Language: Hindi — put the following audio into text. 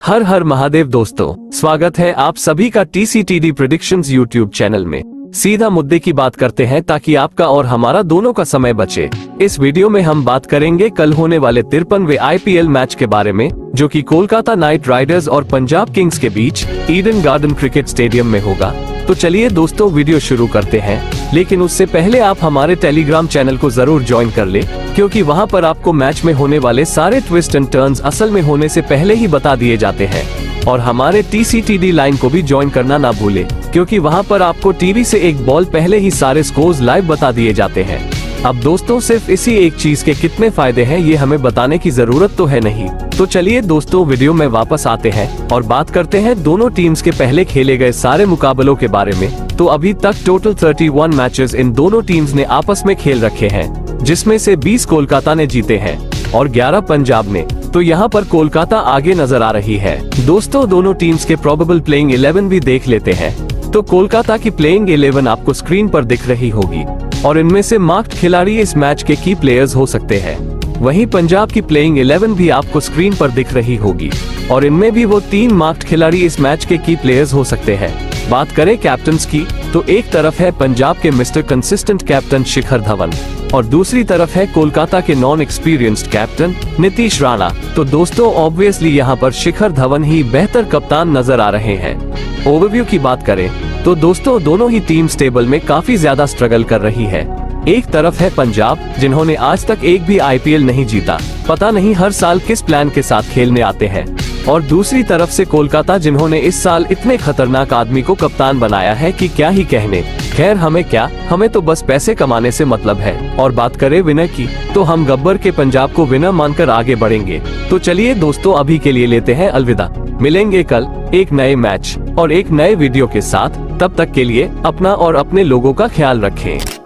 हर हर महादेव दोस्तों, स्वागत है आप सभी का TCTD प्रेडिक्शंस यूट्यूब चैनल में। सीधा मुद्दे की बात करते हैं ताकि आपका और हमारा दोनों का समय बचे। इस वीडियो में हम बात करेंगे कल होने वाले 53वें IPL मैच के बारे में, जो कि कोलकाता नाइट राइडर्स और पंजाब किंग्स के बीच ईडन गार्डन क्रिकेट स्टेडियम में होगा। तो चलिए दोस्तों वीडियो शुरू करते हैं, लेकिन उससे पहले आप हमारे टेलीग्राम चैनल को जरूर ज्वाइन कर ले, क्योंकि वहां पर आपको मैच में होने वाले सारे ट्विस्ट एंड टर्न्स असल में होने से पहले ही बता दिए जाते हैं। और हमारे TCTD लाइन को भी ज्वाइन करना ना भूले, क्योंकि वहां पर आपको टीवी से एक बॉल पहले ही सारे स्कोर्स लाइव बता दिए जाते हैं। अब दोस्तों सिर्फ इसी एक चीज के कितने फायदे हैं ये हमें बताने की जरूरत तो है नहीं। तो चलिए दोस्तों वीडियो में वापस आते हैं और बात करते हैं दोनों टीम्स के पहले खेले गए सारे मुकाबलों के बारे में। तो अभी तक टोटल 31 मैचेस इन दोनों टीम्स ने आपस में खेल रखे हैं, जिसमें से 20 कोलकाता ने जीते हैं और 11 पंजाब ने। तो यहाँ पर कोलकाता आगे नजर आ रही है। दोस्तों दोनों टीम्स के प्रोबेबल प्लेइंग 11 भी देख लेते हैं। तो कोलकाता की प्लेइंग 11 आपको स्क्रीन पर दिख रही होगी और इनमें से मार्क्ड खिलाड़ी इस मैच के की प्लेयर्स हो सकते हैं। वहीं पंजाब की प्लेइंग 11 भी आपको स्क्रीन पर दिख रही होगी और इनमें भी वो 3 मार्क्ड खिलाड़ी इस मैच के की प्लेयर्स हो सकते हैं। बात करें कैप्टन्स की, तो एक तरफ है पंजाब के mister consistent captain Shikhar Dhawan और दूसरी तरफ है कोलकाता के non experienced captain Nitish Rana. तो दोस्तों ऑब्वियसली यहाँ पर शिखर धवन ही बेहतर कप्तान नजर आ रहे हैं। ओवरव्यू की बात करें तो दोस्तों दोनों ही टीम टेबल में काफी ज्यादा स्ट्रगल कर रही है। एक तरफ है पंजाब, जिन्होंने आज तक एक भी IPL नहीं जीता, पता नहीं हर साल किस प्लान के साथ खेलने आते हैं। और दूसरी तरफ से कोलकाता, जिन्होंने इस साल इतने खतरनाक आदमी को कप्तान बनाया है कि क्या ही कहने। खैर हमें क्या, हमें तो बस पैसे कमाने से मतलब है। और बात करें विनर की, तो हम गब्बर के पंजाब को विनर मानकर आगे बढ़ेंगे। तो चलिए दोस्तों अभी के लिए लेते हैं अलविदा। मिलेंगे कल एक नए मैच और एक नए वीडियो के साथ। तब तक के लिए अपना और अपने लोगों का ख्याल रखें।